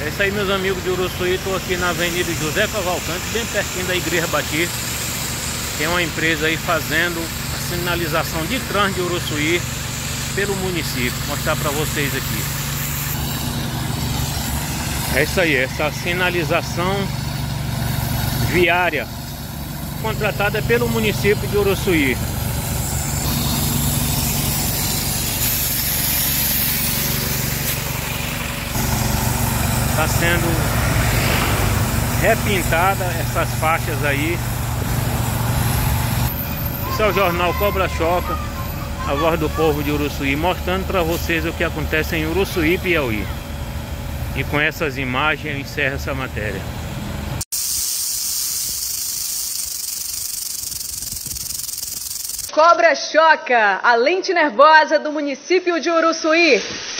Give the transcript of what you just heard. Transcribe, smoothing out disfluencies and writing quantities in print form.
É isso aí, meus amigos de Uruçuí. Estou aqui na Avenida José Cavalcante, bem pertinho da Igreja Batista. Tem uma empresa aí fazendo a sinalização de trânsito de Uruçuí pelo município. Vou mostrar para vocês aqui. É isso aí, essa sinalização viária contratada pelo município de Uruçuí. Está sendo repintada essas faixas aí. Esse é o jornal Cobra Choca, a voz do povo de Uruçuí, mostrando para vocês o que acontece em Uruçuí, Piauí. E com essas imagens eu encerro essa matéria. Cobra Choca, a lente nervosa do município de Uruçuí.